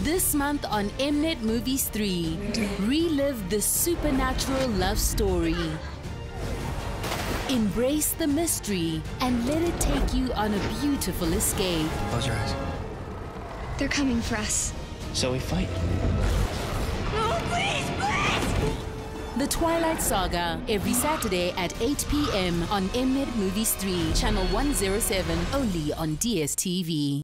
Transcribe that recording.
This month on Mnet Movies 3, relive the supernatural love story. Embrace the mystery and let it take you on a beautiful escape. Close your eyes. They're coming for us. So we fight. No, please, please! The Twilight Saga, every Saturday at 8 p.m. on Mnet Movies 3, channel 107, only on DSTV.